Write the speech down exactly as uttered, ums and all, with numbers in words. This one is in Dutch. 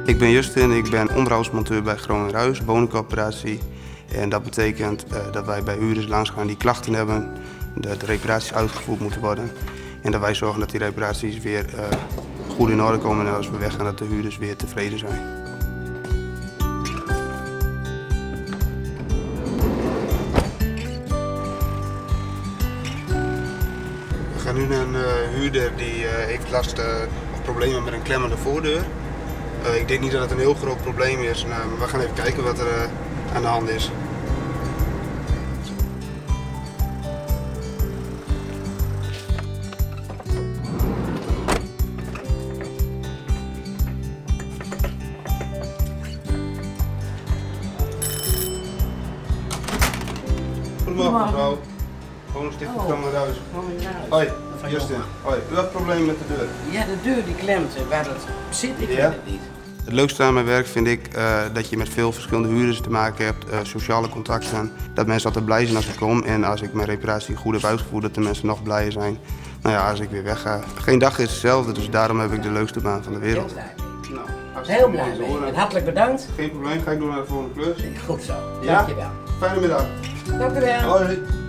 Ik ben Justin, ik ben onderhoudsmonteur bij Groningen Huis, woningcoöperatie. En dat betekent uh, dat wij bij huurders langs gaan die klachten hebben, dat de reparaties uitgevoerd moeten worden. En dat wij zorgen dat die reparaties weer uh, goed in orde komen en als we weggaan dat de huurders weer tevreden zijn. We gaan nu naar een uh, huurder die uh, heeft last uh, of problemen met een klemmende voordeur. Uh, ik denk niet dat het een heel groot probleem is, nou, maar we gaan even kijken wat er uh, aan de hand is. Goedemorgen mevrouw. Gewoon Stichting Groningen Huis. Hoi, Justin. Hoi, u had problemen met de deur? Ja, de deur die klemt. Waar dat zit, ik ja? weet het niet. Het leukste aan mijn werk vind ik uh, dat je met veel verschillende huurders te maken hebt, uh, sociale contacten. Dat mensen altijd blij zijn als ik kom en als ik mijn reparatie goed heb uitgevoerd, dat de mensen nog blijer zijn. Nou ja, als ik weer wegga. Geen dag is hetzelfde, dus daarom heb ik de leukste baan van de wereld. Heel blij. Nou, Heel blij mee. En hartelijk bedankt. Geen probleem, ga ik door naar de volgende klus. Goed zo. Ja? Dankjewel. Fijne middag. Dank u wel. Hoi.